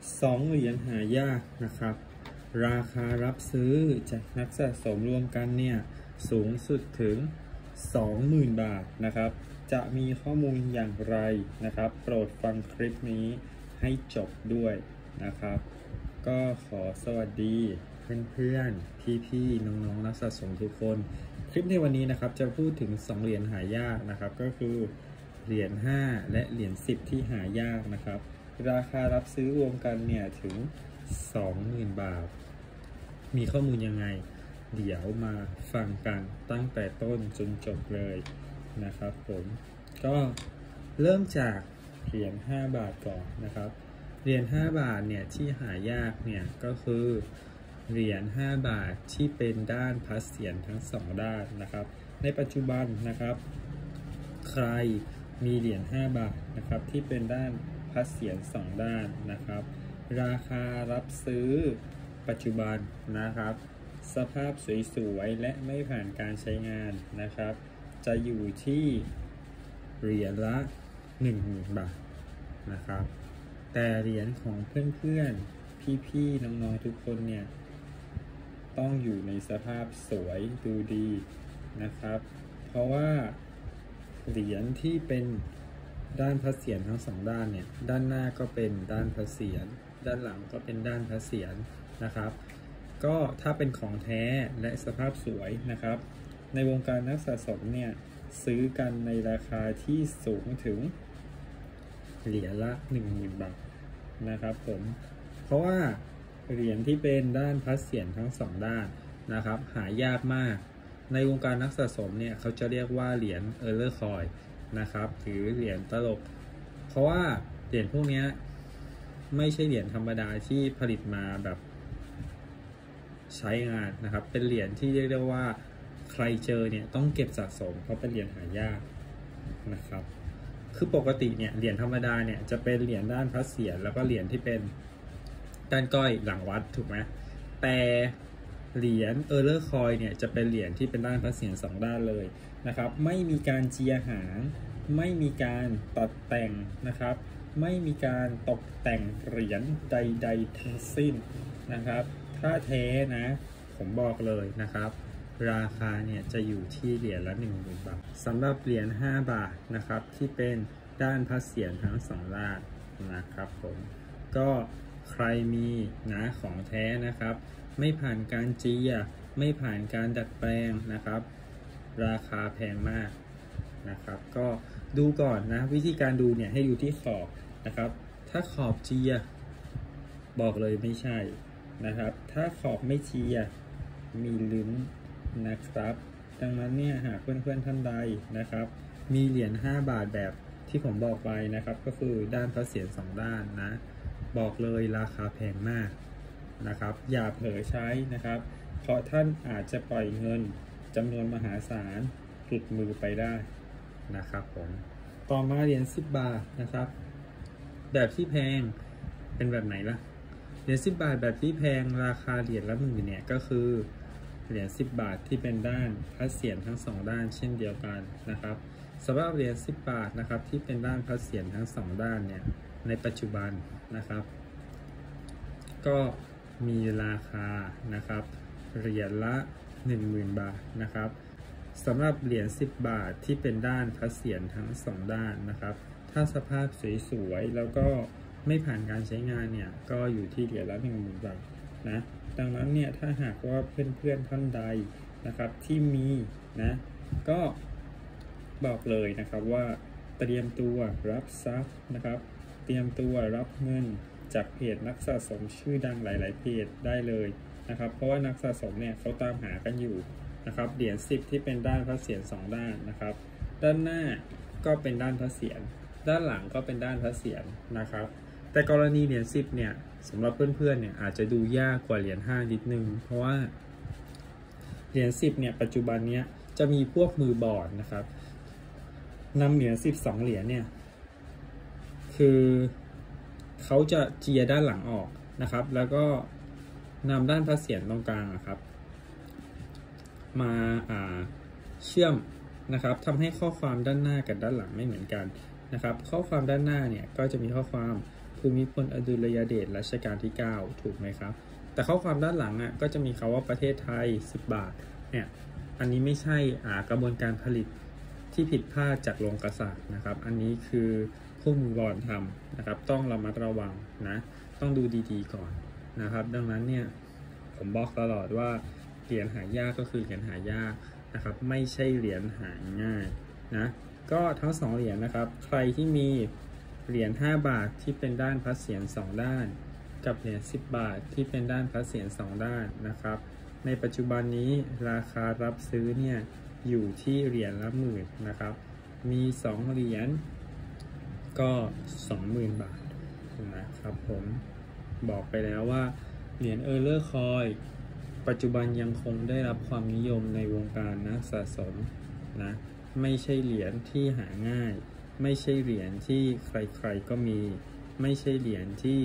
2 เหรียญหายากนะครับราคารับซื้อจากนักสะสมรวมกันเนี่ยสูงสุดถึง 20,000 บาทนะครับจะมีข้อมูลอย่างไรนะครับโปรดฟังคลิปนี้ให้จบด้วยนะครับก็ขอสวัสดีเพื่อนๆพี่ๆน้องๆนักสะสมทุกคนคลิปในวันนี้นะครับจะพูดถึง2 เหรียญหายากนะครับก็คือเหรียญ5และเหรียญ10ที่หายากนะครับราคารับซื้อรวมกันเนี่ยถึง 20,000 บาทมีข้อมูลยังไงเดี๋ยวมาฟังกันตั้งแต่ต้นจนจบเลยนะครับผมก็เริ่มจากเหรียญ5 บาทก่อนนะครับเหรียญ5 บาทเนี่ยที่หายากเนี่ยก็คือเหรียญ5 บาทที่เป็นด้านพัดเสียรทั้ง2ด้านนะครับในปัจจุบันนะครับใครมีเหรียญ5 บาทนะครับที่เป็นด้านพัดเสียร2ด้านนะครับราคารับซื้อปัจจุบันนะครับสภาพสวยๆและไม่ผ่านการใช้งานนะครับจะอยู่ที่เหรียญละ 10,000 บาทนะครับแต่เหรียญของเพื่อนๆพี่ๆน้องๆทุกคนเนี่ยต้องอยู่ในสภาพสวยดูดีนะครับเพราะว่าเหรียญที่เป็นด้านพัดเสียรทั้ง2ด้านเนี่ยด้านหน้าก็เป็นด้านพัดเสียรด้านหลังก็เป็นด้านพัดเสียรนะครับก็ถ้าเป็นของแท้และสภาพสวยนะครับในวงการนักสะสมเนี่ยซื้อกันในราคาที่สูงถึงเหรียญละ 10,000 บาทนะครับผมเพราะว่าเหรียญที่เป็นด้านพัดเสียรทั้ง2ด้านนะครับหายากมากในวงการนักสะสมเนี่ยเขาจะเรียกว่าเหรียญเออร์เลอร์คอยนะครับหรือเหรียญตลกเพราะว่าเหรียญพวกนี้ไม่ใช่เหรียญธรรมดาที่ผลิตมาแบบใช้งานนะครับเป็นเหรียญที่เรียกได้ว่าใครเจอเนี่ยต้องเก็บสะสมเพราะเป็นเหรียญหายากนะครับคือปกติเนี่ยเหรียญธรรมดาเนี่ยจะเป็นเหรียญด้านพัดเสียรแล้วก็เหรียญที่เป็นด้านก้อยหลังวัดถูกไหมแต่เหรียญเออร์เลอร์คอยเนี่ยจะเป็นเหรียญที่เป็นด้านพัดเสียร2ด้านเลยนะครับไม่มีการเจียหางไม่มีการตัดแต่งนะครับไม่มีการตกแต่งเหรียญใดๆทั้งสิ้นนะครับถ้าแท้นะผมบอกเลยนะครับราคาเนี่ยจะอยู่ที่เหรียญละ 10,000 บาทสำหรับเหรียญ5 บาทนะครับที่เป็นด้านพัดเสียรทั้ง2ด้านนะครับผมก็ใครมีนะของแท้นะครับไม่ผ่านการเจียไม่ผ่านการดัดแปลงนะครับราคาแพงมากนะครับก็ดูก่อนนะวิธีการดูเนี่ยให้ดูที่ขอบนะครับถ้าขอบเจียบอกเลยไม่ใช่นะครับถ้าขอบไม่เจียมีลุ้นนะครับดังนั้นเนี่ยหากเพื่อนๆท่านใดนะครับมีเหรียญ5 บาทแบบที่ผมบอกไปนะครับก็คือด้านพัดเสียร2ด้านนะบอกเลยราคาแพงมากนะครับอย่าเผลอใช้นะครับเพราะท่านอาจจะปล่อยเงินจำนวนมหาศาลหลุดมือไปได้นะครับผมต่อมาเหรียญ10 บาทนะครับแบบที่แพงเป็นแบบไหนล่ะเหรียญ10 บาทแบบที่แพงราคาเหรียญละ10,000เนี่ยก็คือเหรียญ10 บาทที่เป็นด้านพัดเสียรทั้ง2ด้านเช่นเดียวกันนะครับสำหรับเหรียญ10 บาทนะครับที่เป็นด้านพัดเสียรทั้ง2ด้านเนี่ยในปัจจุบันนะครับก็มีราคานะครับเหรียญละ 10,000 บาทนะครับสำหรับเหรียญ10 บาทที่เป็นด้านพัดเสียรทั้ง2ด้านนะครับถ้าสภาพสวยๆแล้วก็ไม่ผ่านการใช้งานเนี่ยก็อยู่ที่เหรียญละ 10,000 บาทนะดังนั้นเนี่ยถ้าหากว่าเพื่อนๆท่านใดนะครับที่มีนะก็บอกเลยนะครับว่าเตรียมตัวรับทรัพย์นะครับเตรียมตัวรับเงินจากเพจนักสะสมชื่อดังหลายๆเพจได้เลยนะครับเพราะว่านักสะสมเนี่ยเขาตามหากันอยู่นะครับเหรียญ10ที่เป็นด้านพัดเสียร2ด้านนะครับด้านหน้าก็เป็นด้านพัดเสียรด้านหลังก็เป็นด้านพัดเสียรนะครับแต่กรณีเหรียญ10เนี่ยสำหรับเพื่อนๆเนี่ยอาจจะดูยากกว่าเหรียญ5นิดนึงเพราะว่าเหรียญ10เนี่ยปัจจุบันเนี้ยจะมีพวกมือบอร์ดนะครับนำเหรียญ12 เหรียญเนี่ยคือเขาจะเจียด้านหลังออกนะครับแล้วก็นำด้านพัดเสียรตรงกลางครับมาเชื่อมนะครับทำให้ข้อความด้านหน้ากับด้านหลังไม่เหมือนกันนะครับข้อความด้านหน้าเนี่ยก็จะมีข้อความผภูมิพลอดุลยเดชรัชกาลที่ 9 ถูกไหมครับแต่ข้อความด้านหลังก็จะมีคำว่าประเทศไทย10 บาทเนี่ยอันนี้ไม่ใช่กระบวนการผลิตที่ผิดพลาดจากโรงกษาปณ์นะครับอันนี้คือผู้มือบอลทำนะครับต้องระมัดระวังนะต้องดูดีๆก่อนนะครับดังนั้นเนี่ยผมบอกตลอดว่าเหรียญหายากก็คือเหรียญหายากนะครับไม่ใช่เหรียญหาง่ายนะก็ทั้ง2เหรียญนะครับใครที่มีเหรียญ5 บาทที่เป็นด้านพระเศียร2 ด้านกับเหรียญ10 บาทที่เป็นด้านพระเศียร2 ด้านนะครับในปัจจุบันนี้ราคารับซื้อเนี่ยอยู่ที่เหรียญละหมื่นนะครับมี2เหรียญก็ 20,000 บาทนะครับผมบอกไปแล้วว่าเหรียญเออร์เลอร์คอยปัจจุบันยังคงได้รับความนิยมในวงการนักสะสมนะไม่ใช่เหรียญที่หาง่ายไม่ใช่เหรียญที่ใครๆก็มีไม่ใช่เหรียญที่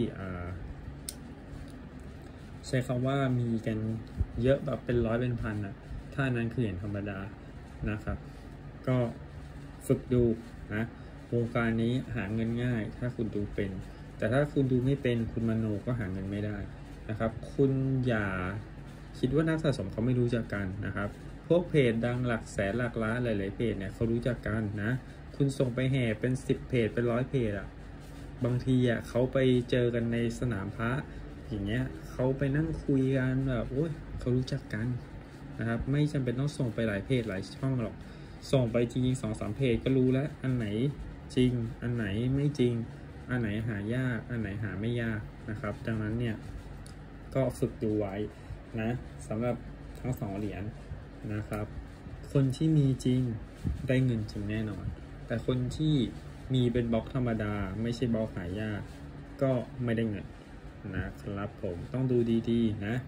ใช้คำว่ามีกันเยอะแบบเป็นร้อยเป็นพันถ้านั้นคือเหรียญธรรมดานะครับก็ฝึกดูนะวงการนี้หาเงินง่ายถ้าคุณดูเป็นแต่ถ้าคุณดูไม่เป็นคุณมโนก็หาเงินไม่ได้นะครับคุณอย่าคิดว่านักสะสมเขาไม่รู้จักกันนะครับพวกเพจดังหลักแสนหลักล้านหลายๆเพจเนี่ยเขารู้จักกันนะคุณส่งไปแห่เป็น10 เพจเป็น100 เพจบางทีเขาไปเจอกันในสนามพระอย่างเงี้ยเขาไปนั่งคุยกันแบบโอ้ยเขารู้จักกันนะครับไม่จำเป็นต้องส่งไปหลายเพจหลายช่องหรอกส่งไปจริงๆ 2-3 เพจก็รู้แล้วอันไหนจริงอันไหนไม่จริงอันไหนหายากอันไหนหาไม่ยากนะครับดังนั้นเนี่ยก็ฝึกดูไว้นะสำหรับทั้ง2เหรียญนะครับคนที่มีจริงได้เงินจริงแน่นอนแต่คนที่มีเป็นบล็อกธรรมดาไม่ใช่บล็อกหายากก็ไม่ได้เงินนะครับผมต้องดูดีๆนะ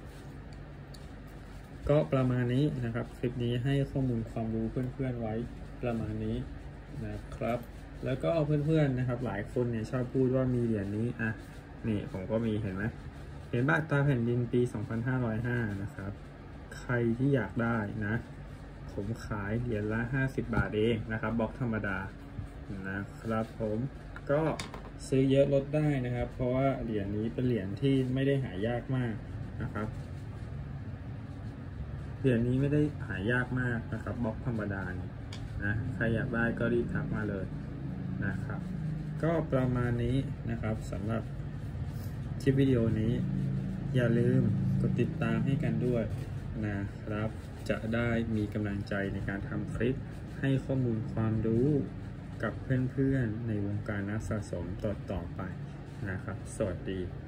ก็ประมาณนี้นะครับคลิปนี้ให้ข้อมูลความรู้เพื่อนๆไว้ประมาณนี้นะครับแล้วก็เพื่อนๆนะครับหลายคนเนี่ยชอบพูดว่ามีเหรียญนี้นี่ผมก็มีเห็นไหมเหรียญบาทตราแผ่นดินปี 2505 นะครับใครที่อยากได้นะผมขายเหรียญละ50 บาทเองนะครับบล็อกธรรมดานะครับผมก็ซื้อเยอะลดได้นะครับเพราะว่าเหรียญนี้เป็นเหรียญที่ไม่ได้หายากมากนะครับเหรียญนี้ไม่ได้หายากมากนะครับบล็อกธรรมดานะใครอยากได้ก็รีบทักมาเลยนะครับก็ประมาณนี้นะครับสำหรับคลิปวิดีโอนี้อย่าลืมกดติดตามให้กันด้วยนะครับจะได้มีกำลังใจในการทำคลิปให้ข้อมูลความรู้กับเพื่อนๆในวงการนักสะสมต่อไปนะครับสวัสดี